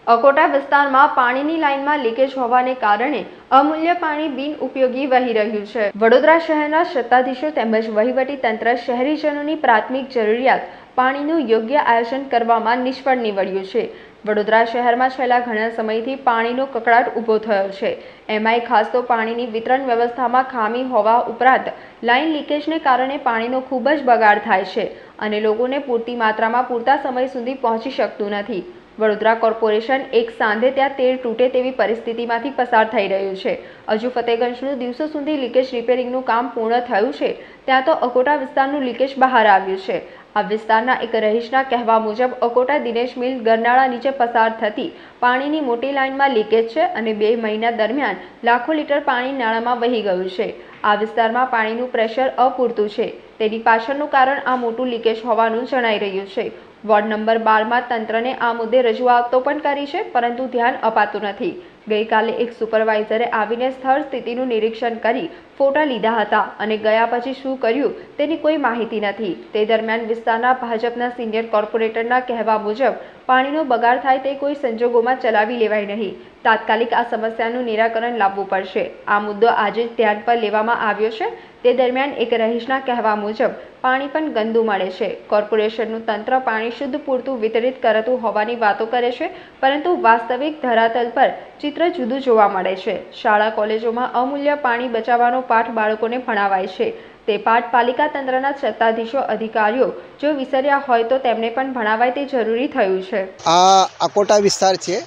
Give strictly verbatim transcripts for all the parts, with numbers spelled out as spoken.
અકોટા વિસ્તારમાં પાણીની લાઇનમાં લીકેજ હોવાને કારણે અમૂલ્ય પાણી બિન ઉપયોગી વહી રહ્યું છે। વડોદરા શહેરના સત્તાધીશો તેમજ વહીવટી તંત્ર શહેરીજનોની પ્રાથમિક જરૂરિયાત પાણીનું યોગ્ય આયોજન કરવામાં નિષ્ફળ નીવડ્યું છે। વડોદરા શહેરમાં છેલ્લા ઘણા સમયથી પાણીનો કકળાટ ઊભો થયો છે। એમાંય ખાસ તો પાણીની વિતરણ વ્યવસ્થામાં ખામી હોવા ઉપરાંત લાઇન લીકેજને કારણે પાણીનો ખૂબ જ બગાડ થાય છે અને લોકોને પૂરતી માત્રામાં પૂરતા સમય સુધી પહોંચી શકતું નથી। વડોદરા કોર્પોરેશન એક સાંધે ત્યાં તેર તૂટે તેવી પરિસ્થિતિમાંથી પસાર થઈ રહ્યું છે। હજુ ફતેગંજનું દિવસો સુધી લીકેજ રિપેરિંગનું કામ પૂર્ણ થયું છે, ત્યાં તો અકોટા વિસ્તારનું લીકેજ બહાર આવ્યું છે। આ વિસ્તારના એક રહીશના કહેવા મુજબ અકોટા દિનેશ મિલ ગરનાળા નીચે પસાર થતી પાણીની મોટી લાઇનમાં લીકેજ છે અને બે મહિના દરમિયાન લાખો લીટર પાણી નાળામાં વહી ગયું છે। આ વિસ્તારમાં પાણીનું પ્રેશર અપૂરતું છે, તેની પાછળનું કારણ આ મોટું લીકેજ હોવાનું જણાઈ રહ્યું છે। વોર્ડ નંબર બારમાં તંત્રને આ મુદ્દે રજૂઆતો પણ કરી છે, પરંતુ ધ્યાન અપાતું નથી। ગઈકાલે એક સુપરવાઇઝરે આવીને સ્થળ સ્થિતિનું નિરીક્ષણ કરી ફોટા લીધા હતા અને ગયા પછી શું કર્યું તેની કોઈ માહિતી નથી। તે દરમિયાન વિસ્તારના ભાજપના સિનિયર કોર્પોરેટરના કહેવા મુજબ પાણીનો બગાડ થાય તે કોઈ સંજોગોમાં ચલાવી લેવાય નહીં। તાત્કાલિક આ સમસ્યાનું નિરાકરણ લાવવું પડશે। આ મુદ્દો આજે જ ધ્યાન પર લેવામાં આવ્યો છે। તે દરમિયાન એક રહીશના કહેવા મુજબ પાણી પણ ગંદુ મળે છે। કોર્પોરેશનનું તંત્ર પાણી શુદ્ધ પૂરતું વિતરિત કરતું હોવાની વાતો કરે છે, પરંતુ વાસ્તવિક ધરાતલ પર ચિત્ર જુદું જોવા મળે છે। શાળા કોલેજોમાં અમૂલ્ય પાણી બચાવવાનો પાઠ બાળકોને ભણાવાય છે, તે પાઠ પાલિકા તંત્રના સત્તાધીશો અધિકારીઓ જો વિસર્યા હોય તો તેમને પણ ભણાવાય તે જરૂરી થયું છે। આ અકોટા વિસ્તાર છે,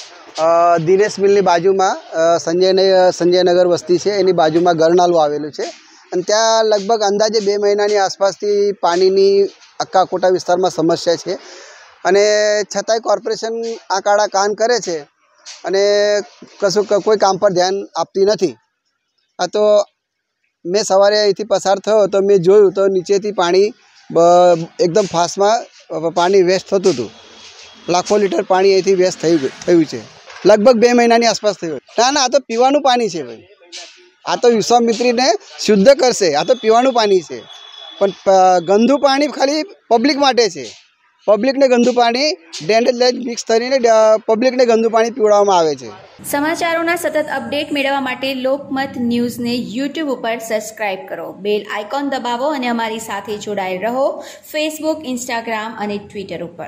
દિનેશ મિલની બાજુમાં સંજય સંજયનગર વસ્તી છે, એની બાજુમાં ગરનાળું આવેલું છે અને ત્યાં લગભગ અંદાજે બે મહિનાની આસપાસથી પાણીની આખા અકોટા વિસ્તારમાં સમસ્યા છે અને છતાંય કોર્પોરેશન આ કાળા કાન કરે છે અને કશું કોઈ કામ પર ધ્યાન આપતી નથી। આ તો મેં સવારે અહીંથી પસાર થયો તો મેં જોયું તો નીચેથી પાણી એકદમ ફાસ્ટમાં પાણી વેસ્ટ થતું હતું। લાખો લીટર પાણી અહીંથી વેસ્ટ થઈ થયું છે, લગભગ બે મહિનાની આસપાસ થયું। ના ના આ તો પીવાનું પાણી છે ભાઈ, આ તો વિશ્વામિત્રીને શુદ્ધ કરશે। આ તો પીવાનું પાણી છે, પણ ગંદુ પાણી ખાલી પબ્લિક માટે છે। પબ્લિકને ગંદુ પાણી ડ્રેનેજ લાઇન મિક્સ કરીને પબ્લિકને ગંદુ પાણી પીવડાવવામાં આવે છે। સમાચારોના સતત અપડેટ મેળવવા માટે લોકમત ન્યૂઝને યુટ્યુબ ઉપર સબસ્ક્રાઇબ કરો, બેલ આઇકોન દબાવો અને અમારી સાથે જોડાયેલ રહો ફેસબુક, ઇન્સ્ટાગ્રામ અને ટ્વિટર ઉપર।